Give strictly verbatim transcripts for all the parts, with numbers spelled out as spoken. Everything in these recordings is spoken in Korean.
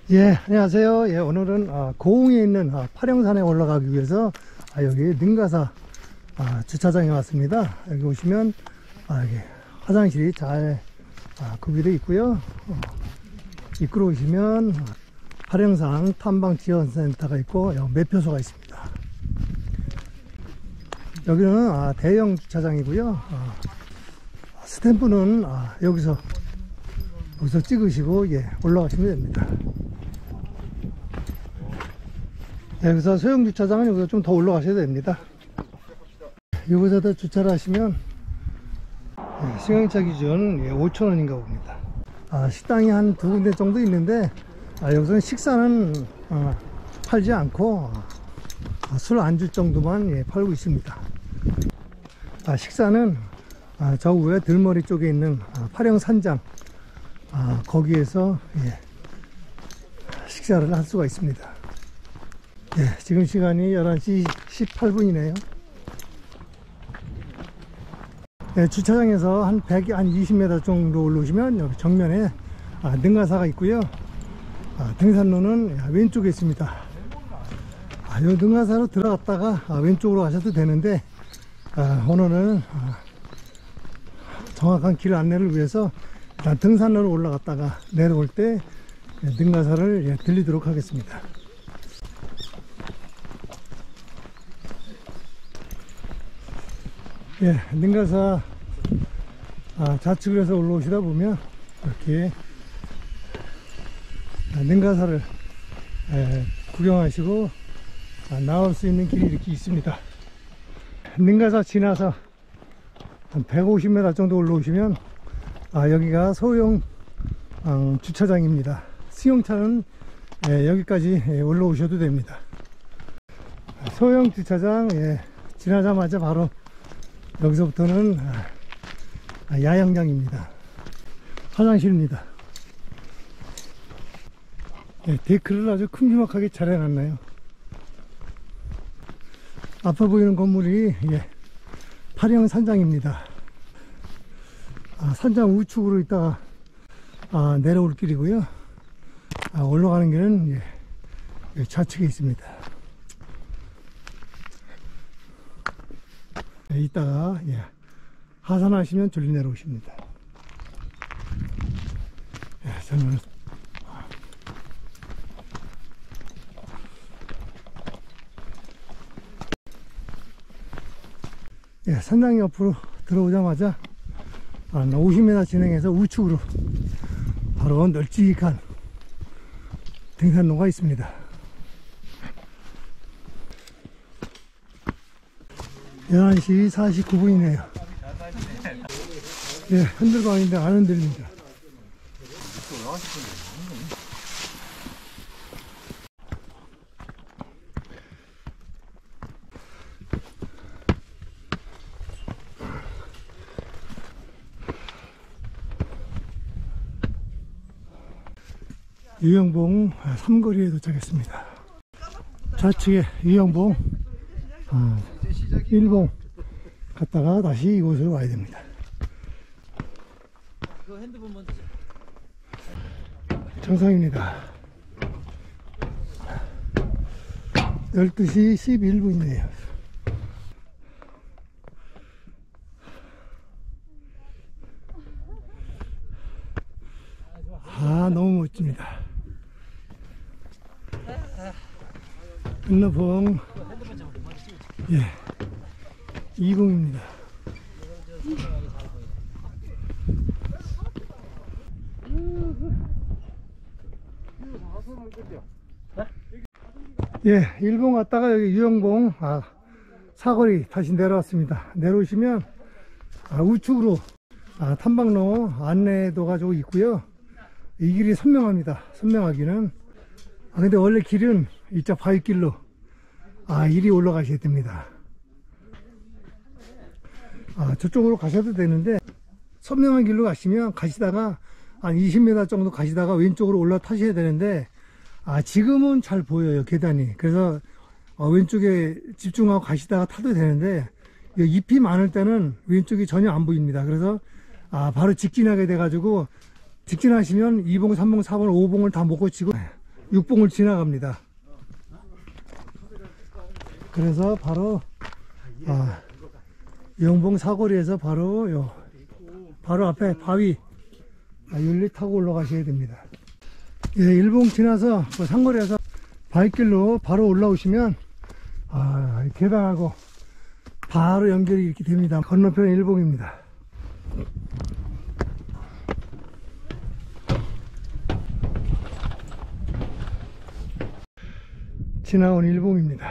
예, 안녕하세요. 예, 오늘은 아, 고흥에 있는 아, 파령산에 올라가기 위해서 아, 여기 능가사 아, 주차장에 왔습니다. 여기 오시면 아, 여기 화장실이 잘 아, 구비되어 있고요. 어, 입구로 오시면 아, 파령산 탐방지원센터가 있고 여기 매표소가 있습니다. 여기는 아, 대형 주차장이고요. 아, 스탬프는 아, 여기서 여기서 찍으시고 예, 올라가시면 됩니다. 여기서 소형 주차장은 여기서 좀 더 올라가셔야 됩니다. 여기서도 주차를 하시면 승용차 기준 오천 원인가 봅니다. 아, 식당이 한 두 군데 정도 있는데 아, 여기서는 식사는 아, 팔지 않고 아, 술 안주 정도만 예, 팔고 있습니다. 아, 식사는 아, 저 위에 들머리 쪽에 있는 아, 파령산장 아, 거기에서 예, 식사를 할 수가 있습니다. 예, 지금 시간이 열한 시 십팔 분이네요. 예, 주차장에서 한 백, 한 이십 미터 정도 올라오시면 여기 정면에 아, 능가사가 있고요. 아, 등산로는 왼쪽에 있습니다. 아, 이 능가사로 들어갔다가 아, 왼쪽으로 가셔도 되는데 아, 오늘은 아, 정확한 길 안내를 위해서 일단 등산로로 올라갔다가 내려올 때 예, 능가사를 예, 들리도록 하겠습니다. 예, 능가사 아, 좌측을 해서 올라오시다 보면 이렇게 아, 능가사를 에, 구경하시고 아, 나올 수 있는 길이 이렇게 있습니다. 능가사 지나서 한 백오십 미터 정도 올라오시면 아, 여기가 소형 어, 주차장입니다. 승용차는 에, 여기까지 에, 올라오셔도 됩니다. 소형 주차장 예, 지나자마자 바로 여기서부터는 아, 야영장입니다. 화장실입니다. 예, 데크를 아주 큼지막하게 잘 해놨나요. 앞에 보이는 건물이 예, 파령산장입니다. 아, 산장 우측으로 있다가 아, 내려올 길이고요. 아, 올라가는 길은 예, 좌측에 있습니다. 예, 이따가 예, 하산하시면 줄리 내려오십니다. 예, 저는 예, 산장 옆으로 들어오자마자 아, 오십 미터 진행해서 우측으로 바로 널찍한 등산로가 있습니다. 열한 시 사십구 분이네요. 예, 흔들방인데 안 흔들립니다. 유영봉 삼거리에 도착했습니다. 좌측에 유영봉 아, 일봉 갔다가 다시 이곳으로 와야 됩니다. 정상입니다. 열두 시 십일 분이네요. 아, 너무 멋집니다. 건너봉 예, 이봉입니다. 예, 일봉 갔다가 여기 유영봉 아, 사거리 다시 내려왔습니다. 내려오시면 아, 우측으로 아, 탐방로 안내도가 좀 있고요. 이 길이 선명합니다. 선명하기는. 아, 근데 원래 길은 이쪽 바위길로 아, 이리 올라가셔야 됩니다. 아, 저쪽으로 가셔도 되는데 선명한 길로 가시면 가시다가 한 이십 미터 정도 가시다가 왼쪽으로 올라타셔야 되는데 아, 지금은 잘 보여요, 계단이. 그래서 어, 왼쪽에 집중하고 가시다가 타도 되는데 잎이 많을 때는 왼쪽이 전혀 안 보입니다. 그래서 아, 바로 직진하게 돼 가지고 직진하시면 이봉, 삼봉, 사봉, 오봉을 다 못 고치고 육봉을 지나갑니다. 그래서 바로 아, 영봉 사거리에서 바로 요 바로 앞에 바위 아, 윤리 타고 올라가셔야 됩니다. 예, 일봉 지나서 그 상거리에서 바위길로 바로 올라오시면 아, 계단하고 바로 연결이 이렇게 됩니다. 건너편 일봉입니다. 지나온 일봉입니다.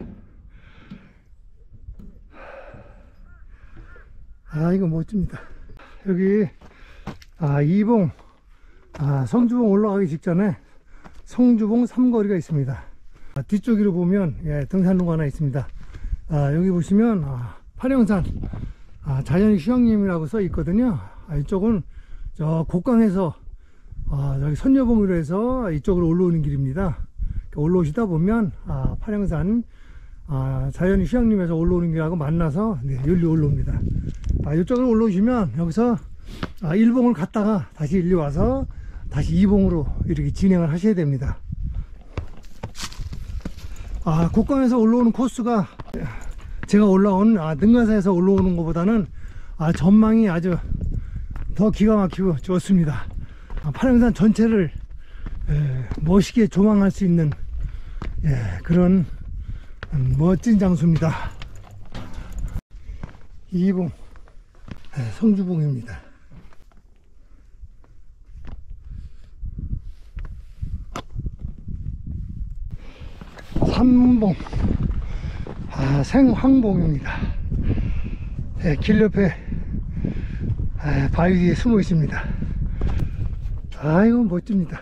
아, 이거 멋집니다. 여기 아, 이봉 아, 성주봉 올라가기 직전에 성주봉 삼거리가 있습니다. 아, 뒤쪽으로 보면 예, 등산로가 하나 있습니다. 아, 여기 보시면 아, 파령산 아, 자연휴양림이라고 써 있거든요. 아, 이쪽은 저 곡강에서 아, 저기 선녀봉으로 해서 이쪽으로 올라오는 길입니다. 올라오시다 보면 아, 파령산 아, 자연휴양림에서 올라오는 길하고 만나서 네, 여기로 올라옵니다. 아, 이쪽으로 올라오시면 여기서 아, 일봉을 갔다가 다시 일리 와서 다시 이봉으로 이렇게 진행을 하셔야 됩니다. 아, 곡강에서 올라오는 코스가 제가 올라온 아, 능가사에서 올라오는 것보다는 아, 전망이 아주 더 기가 막히고 좋습니다. 아, 파령산 전체를 에, 멋있게 조망할 수 있는 예, 그런 음, 멋진 장소입니다. 이봉 예, 성주봉입니다. 삼봉 아, 생황봉입니다. 예, 길 옆에 아, 바위 뒤에 숨어 있습니다. 아이고 멋집니다.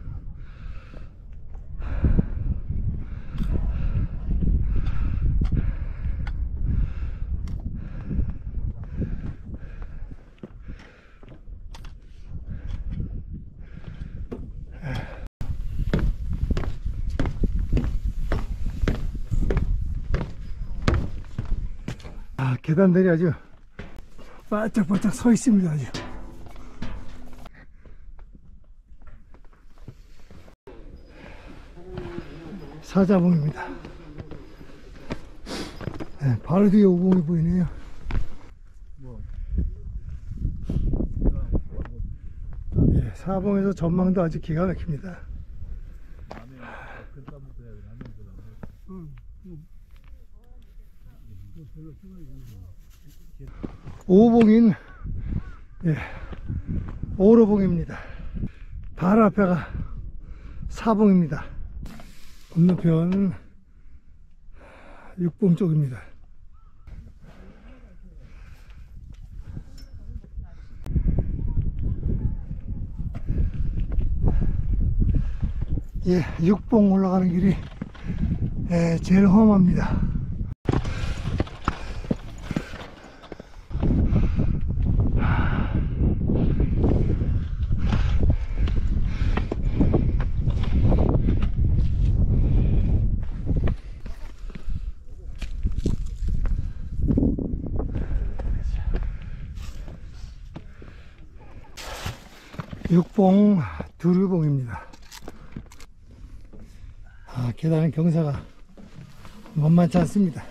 아, 계단들이 아주 바짝바짝 서 있습니다. 아주 사자봉입니다. 네, 바로 뒤에 오봉이 보이네요. 네, 사봉에서 전망도 아주 기가 막힙니다. 오봉인 예, 오로봉입니다. 바로 앞에가 사봉입니다. 건너편 육봉 쪽입니다. 예, 육봉 올라가는 길이 예, 제일 험합니다. 육봉 두류봉입니다. 아, 계단의 경사가 만만치 않습니다.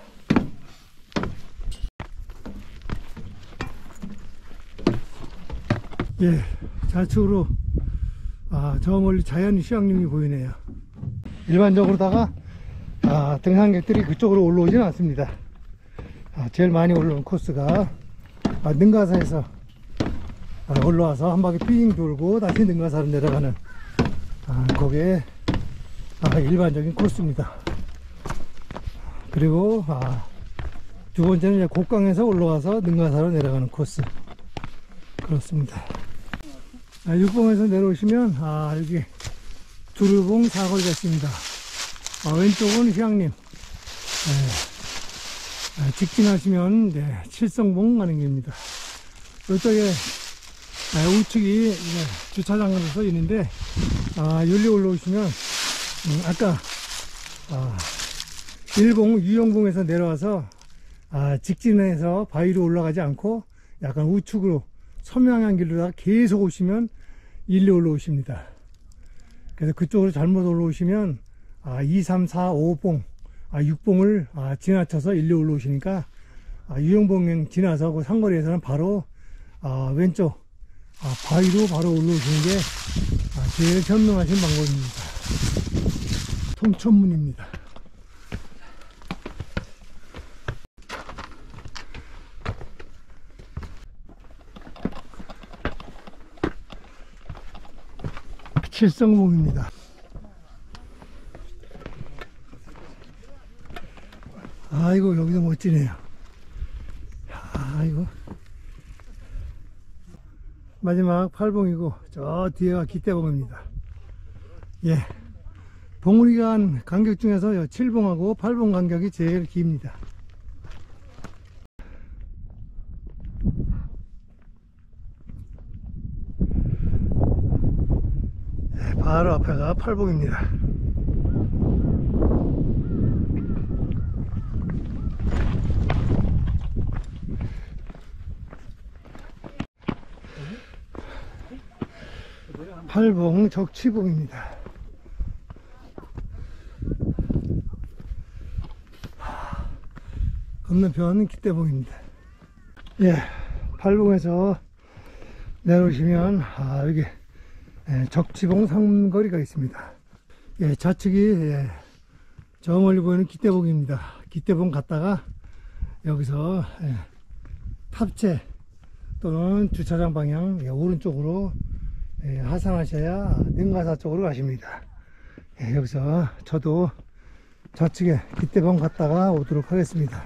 예, 좌측으로 아, 저 멀리 자연휴양림이 보이네요. 일반적으로다가 아, 등산객들이 그쪽으로 올라오지는 않습니다. 아, 제일 많이 올라오는 코스가 아, 능가사에서 아, 올라와서 한 바퀴 삥 돌고 다시 능가사로 내려가는 아, 그게 아, 일반적인 코스입니다. 그리고 아, 두 번째는 이제 곡강에서 올라와서 능가사로 내려가는 코스. 그렇습니다. 아, 육봉에서 내려오시면 아, 여기 두루봉 사거리가 있습니다. 아, 왼쪽은 휴양림. 네. 아, 직진하시면 네, 칠성봉 가는 길입니다. 이쪽에 아, 우측이 네, 주차장으로서 있는데 아, 여기로 올라오시면 음, 아까 아, 일봉 유영봉에서 내려와서 아, 직진해서 바위로 올라가지 않고 약간 우측으로 섬양한 길로 계속 오시면 일로 올라오십니다. 그래서 그쪽으로 잘못 올라오시면 아, 이, 삼, 사, 오 봉, 아, 육 봉을 아, 지나쳐서 일로 올라오시니까 아, 유영봉 지나서 그 상거리에서는 바로 아, 왼쪽 아, 바위로 바로 올라오시는 게 아, 제일 현명하신 방법입니다. 통천문입니다. 칠성봉입니다. 아이고, 여기도 멋지네요. 아이고. 마지막 팔 봉이고, 저 뒤에가 기대봉입니다. 예. 봉우리간 간격 중에서 칠 봉하고 팔 봉 간격이 제일 깁니다. 예, 바로 앞에가 팔 봉입니다. 팔 봉 적치봉입니다. 건너편 기대봉입니다. 예, 팔 봉에서 내려오시면 아, 여기 예, 적치봉 삼거리가 있습니다. 예, 좌측이 예, 저 멀리 보이는 기대봉입니다. 기대봉 갔다가 여기서 예, 탑재 또는 주차장 방향 예, 오른쪽으로 예, 하산하셔야 능가사 쪽으로 가십니다. 예, 여기서 저도 좌측에 기대봉 갔다가 오도록 하겠습니다.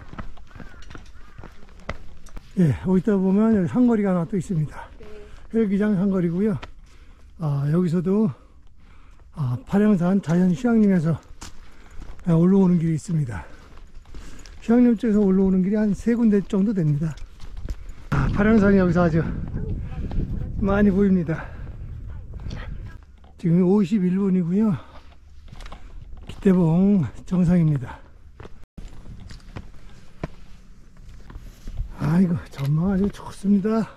예, 여기다 보면 여기 상거리가 하나 또 있습니다. 헬기장 상거리고요. 아, 여기서도 아, 파령산 자연휴양림에서 올라오는 길이 있습니다. 휴양림 쪽에서 올라오는 길이 한 세 군데 정도 됩니다. 아, 파령산이 여기서 아주 많이 보입니다. 지금 오십일 분이고요. 기대봉 정상입니다. 아이고, 전망 아주 좋습니다.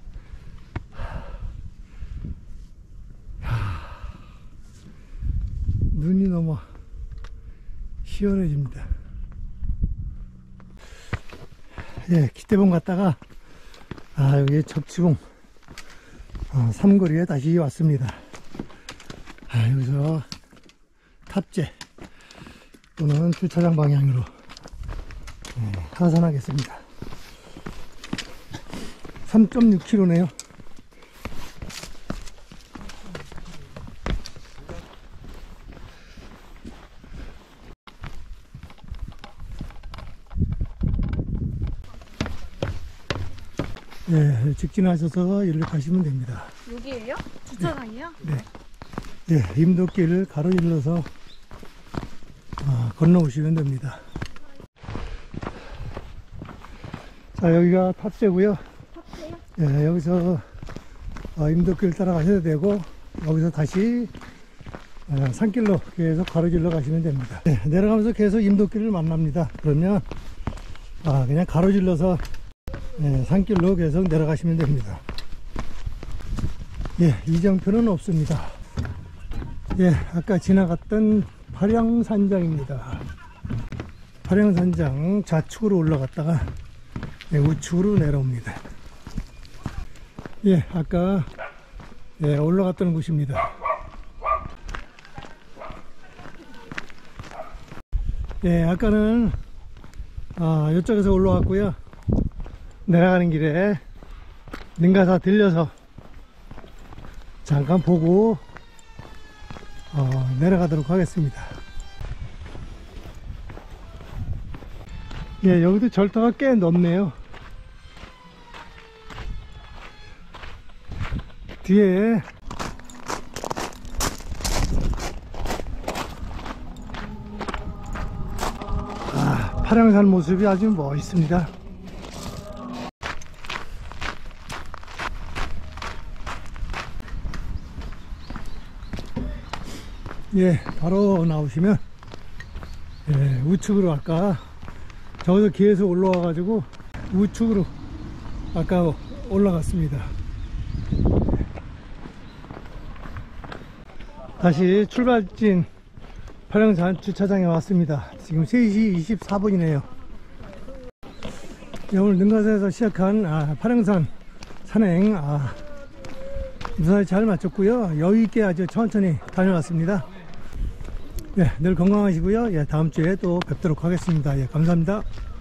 눈이 너무 시원해집니다. 예, 기대봉 갔다가 아, 여기 적치봉 어, 삼거리에 다시 왔습니다. 아, 여기서 탑재 또는 주차장 방향으로 예, 하산하겠습니다. 삼 점 육 킬로미터네요. 예, 직진하셔서 이리로 가시면 됩니다. 여기에요? 주차장이요? 네. 네. 예, 임도길을 가로질러서 아, 건너오시면 됩니다. 자, 여기가 탑재고요. 탑재요? 예, 여기서 어, 임도길 따라가셔도 되고 여기서 다시 어, 산길로 계속 가로질러 가시면 됩니다. 예, 내려가면서 계속 임도길을 만납니다. 그러면 아, 그냥 가로질러서 예, 산길로 계속 내려가시면 됩니다. 예, 이정표는 없습니다. 예, 아까 지나갔던 파령산장입니다. 파령산장 좌측으로 올라갔다가 예, 우측으로 내려옵니다. 예, 아까 예, 올라갔던 곳입니다. 예, 아까는 아, 이쪽에서 올라왔고요. 내려가는 길에 능가사 들려서 잠깐 보고 어, 내려가도록 하겠습니다. 예, 여기도 절터가 꽤 넓네요. 뒤에 아, 파령산 모습이 아주 멋있습니다. 예, 바로 나오시면 예, 우측으로 아까 저기서 계속 올라와 가지고 우측으로 아까 올라갔습니다. 다시 출발진 팔령산 주차장에 왔습니다. 지금 세 시 이십사 분이네요. 네, 오늘 능가산에서 시작한 아, 팔령산 산행 아, 무사히 잘 마쳤고요. 여유있게 아주 천천히 다녀왔습니다. 네, 늘 건강하시고요. 예, 다음 주에 또 뵙도록 하겠습니다. 예, 감사합니다.